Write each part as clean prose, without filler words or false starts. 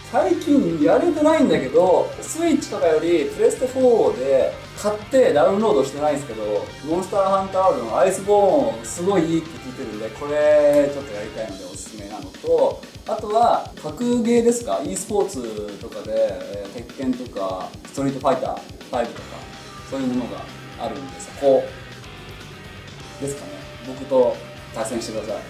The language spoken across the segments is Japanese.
最近やれてないんだけど、スイッチとかよりプレステ4で買ってダウンロードしてないんですけど、モンスターハンターワールドのアイスボーンすごいいいって聞いてるんで、これちょっとやりたいのでおすすめなのと、あとは格ゲーですか、 e スポーツとかで、鉄拳とかストリートファイター5とかそういうものがあるんで、そこですかね。僕と対戦してください。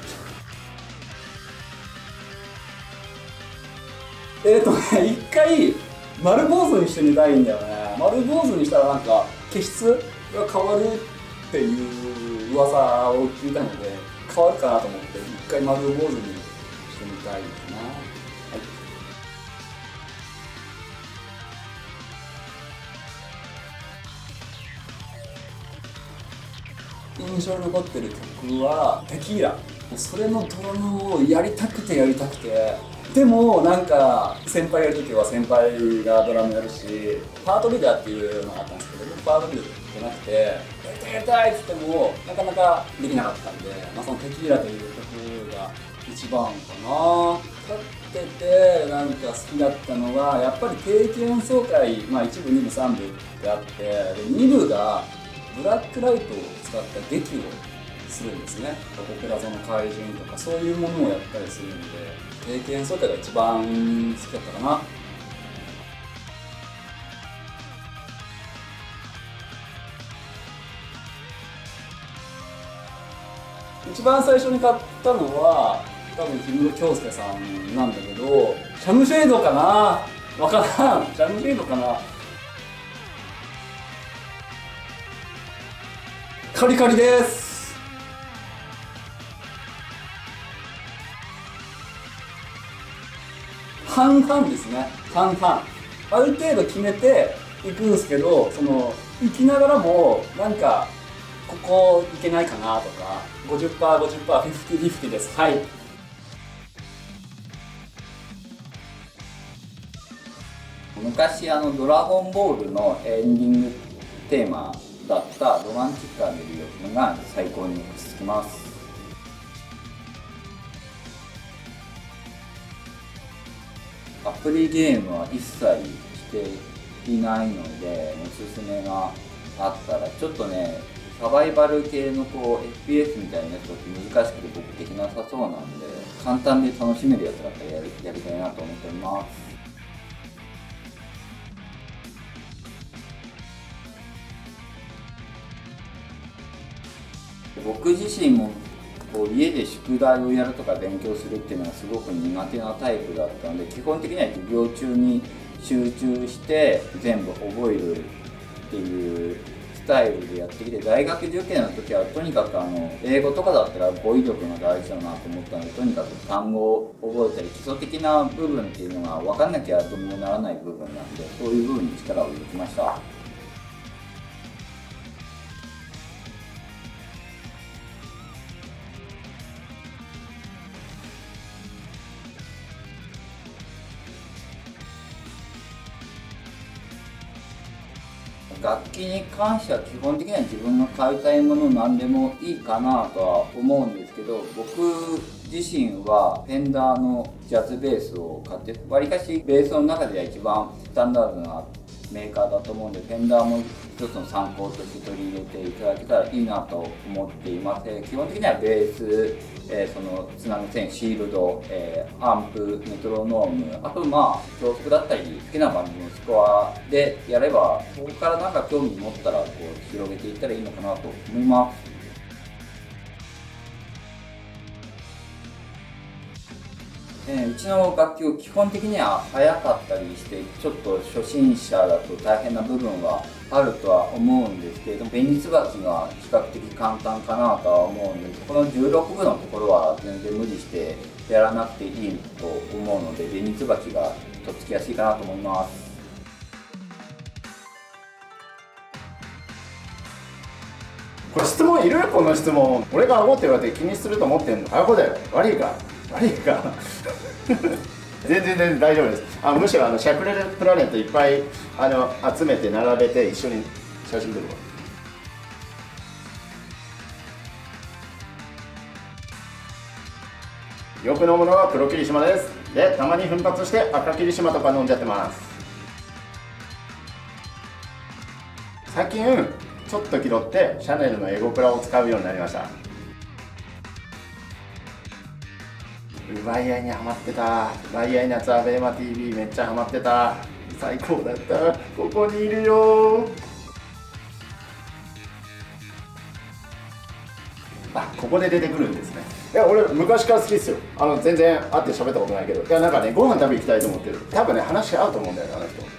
一回丸坊主にしてみたいんだよね。丸坊主にしたらなんか毛質が変わるっていう噂を聞いたので、変わるかなと思って一回丸坊主にしてみたいかな。はい、印象に残ってる曲はテキーラ。それのドラムをやりたくてやりたくて、でもなんか先輩やるときは先輩がドラムやるし、パートリーダーっていうのがあったんですけど、僕パートリーダーじゃなくて、やりたいやりたいって言ってもなかなかできなかったんで、そのテキーラという曲が一番かな。立っててなんか好きだったのはやっぱり定期演奏会、1部2部3部ってあって、で2部がブラックライトを使った劇をするんですね。オペラ座の怪人とかそういうものをやったりするんで、定期演奏会が一番好きだったかな。一番最初に買ったのは多分氷室京介さんなんだけど、シャムシェードかな、わからん、シャムシェードかな。カリカリです。半々ですね、半々。ある程度決めていくんですけど、行きながらもなんかここいけないかなとか、 50%50%50/50 です。はい。 昔ドラゴンボールのエンディングテーマだったロマンチックなメロディーが最高に落ち着きます。アプリゲームは一切していないので、おすすめがあったら、ちょっとねサバイバル系のFPS みたいなやつだと難しくて僕できなさそうなんで、簡単で楽しめるやつだったらやりたいなと思っております。僕自身も家で宿題をやるとか勉強するっていうのがすごく苦手なタイプだったので、基本的には授業中に集中して全部覚えるっていうスタイルでやってきて、大学受験の時はとにかく英語とかだったら語彙力が大事だなと思ったので、とにかく単語を覚えたり基礎的な部分っていうのが分かんなきゃどうにもならない部分なんで、そういう部分に力を入れてきました。楽器に関しては基本的には自分の買いたいもの何でもいいかなとは思うんですけど、僕自身はフェンダーのジャズベースを買って、わりかしベースの中では一番スタンダードなメーカーだと思うんで、フェンダーも一つの参考として取り入れていただけたらいいなと思っています。基本的にはベース、そのつなぐ線、シールド、アンプ、メトロノーム、あと教則だったり好きなバンドのスコアでやれば、そこからなんか興味持ったら広げていったらいいのかなと思います。うちの楽器基本的には速かったりして、ちょっと初心者だと大変な部分はあるとは思うんですけれども、紅椿が比較的簡単かなとは思うんです。この16分のところは全然無理してやらなくていいと思うので、紅椿がとっつきやすいかなと思います。 これ質問いるよ、この質問。俺が顎って言われて気にすると思ってんの。顎だよ。悪いか全然大丈夫です。むしろシャクレルプラネットいっぱい集めて並べて一緒に写真撮るわ。よく飲むのは黒霧島です。 でたまに奮発して赤霧島とか飲んじゃってます。最近ちょっと気取ってシャネルのエゴプラを使うようになりました。奪い合いにハマってた。奪い合いのやつはベーマ TV めっちゃハマってた。最高だった。ここにいるよ。あ、ここで出てくるんですね。いや、俺昔から好きっすよ。全然会って喋ったことないけど、いや、なんかね、ご飯食べ行きたいと思ってる。多分ね、話合うと思うんだよね、あの人。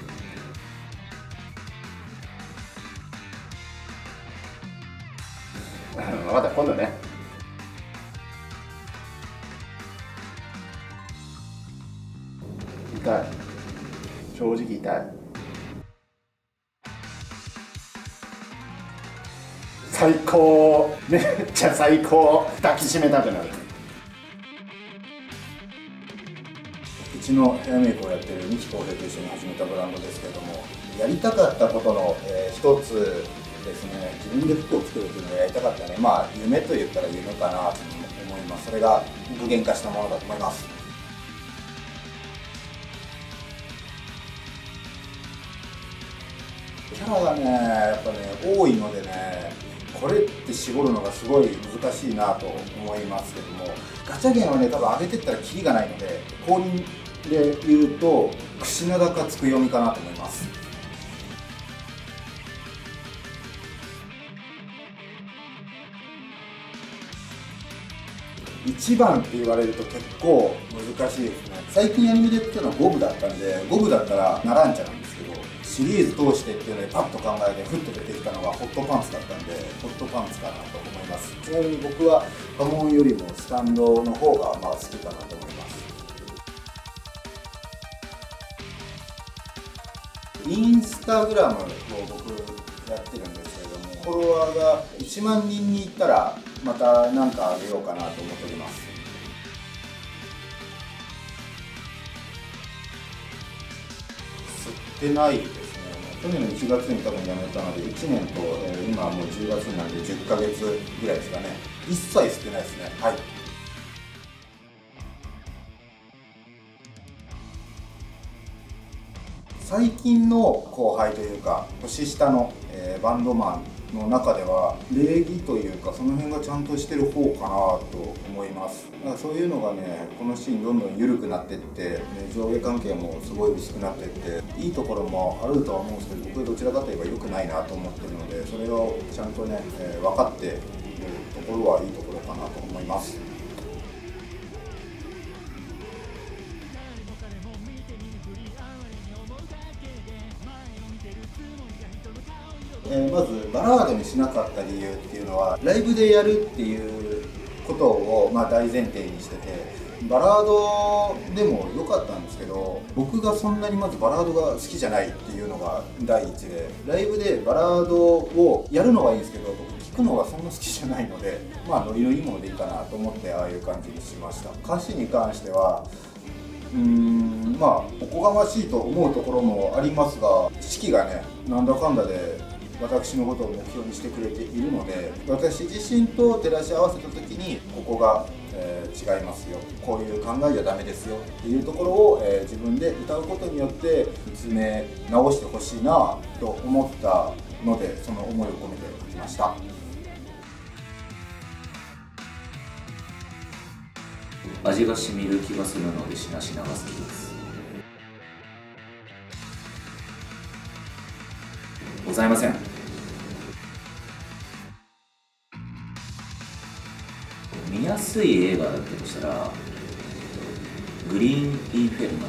分かった、今度ね。痛い。正直痛い。最高。めっちゃ最高。抱きしめたくなる。 うちのヘアメイクをやってる三木浩平と一緒に始めたブランドですけれども、やりたかったことの、一つですね、自分で服を作るというのをやりたかったね、まあ夢と言ったら夢かなと思います。それが具現化したものだと思います。キャラがね、やっぱね、多いのでね、これって絞るのがすごい難しいなと思いますけども、ガチャゲンはね、多分上げてったらキリがないので、公認で言うと、櫛名高つく読みかなと思います。1番って言われると結構難しいですね。最近アニメでやってたのは5部だったんで、5部だったらナランチャなんですけど、シリーズ通してっていうのでパッと考えてふっと出てきたのがホットパンツだったんで、ホットパンツかなと思います。ちなみに僕は家紋よりもスタンドの方がまあ好きかなと思います。インスタグラムを僕やってるんですけれども、フォロワーが1万人にいったらまた何かあげようかなと思っております。吸ってないですね。去年の1月に多分辞めたので1年と、今はもう10月になるんで10ヶ月ぐらいですかね。一切吸ってないですね。はい。最近の後輩というか年下の、バンドマンの中では礼儀というかその辺がちゃんとしてる方かなと思います。だからそういうのがね、このシーンどんどん緩くなっていって、上下関係もすごい薄くなっていって、いいところもあるとは思うんですけど、僕はどちらかといえば良くないなと思ってるので、それをちゃんとね、分かっているところはいいところかなと思います。まずバラードにしなかった理由っていうのは、ライブでやるっていうことをまあ大前提にしてて、バラードでも良かったんですけど、僕がそんなにまずバラードが好きじゃないっていうのが第一で、ライブでバラードをやるのはいいんですけど、僕聞くのがそんな好きじゃないので、まあノリのいいものでいいかなと思ってああいう感じにしました。歌詞に関してはまあおこがましいと思うところもありますが、式がねなんだかんだで私のことを目標にしてくれているので、私自身と照らし合わせた時にここが、違いますよ、こういう考えじゃダメですよっていうところを、自分で歌うことによって見つめ直してほしいなと思ったので、その思いを込めて書きました。 味がしみる気がするのでしなしなが好きです。ございません。見やすい映画だったとしたらグリーンインフェルノ。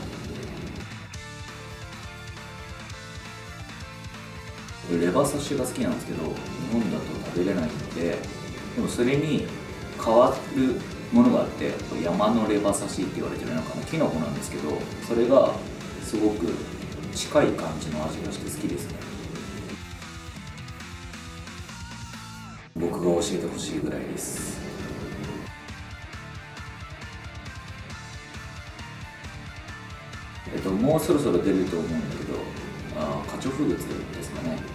レバ刺しが好きなんですけど、日本だと食べれないので、でもそれに変わるものがあって、山のレバ刺しって言われてるなんかキノコなんですけど、それがすごく近い感じの味がして好きですね。僕が教えてほしいぐらいです。もうそろそろ出ると思うんだけど、花鳥風月ですかね。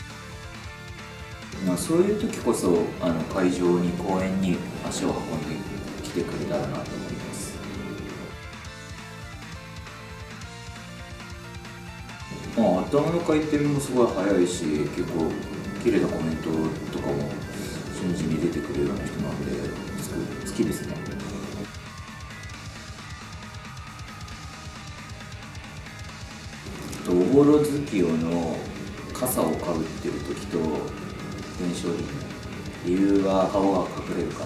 そういう時こそ会場に公園に足を運んでいっててくれたらなと思います。頭の回転もすごい速いし、結構綺麗なコメントとかも瞬時に出てくるような人なんで好きですね。おぼろ月夜の傘をかぶってる時と印象的な理由は顔が隠れるから。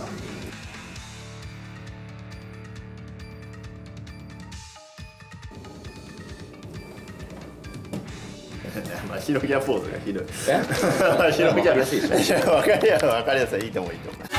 まあ広ギャポーズがひどい。 広広ギャわかりやすいでしょ。 分かりやすいいいと思ういいと思う。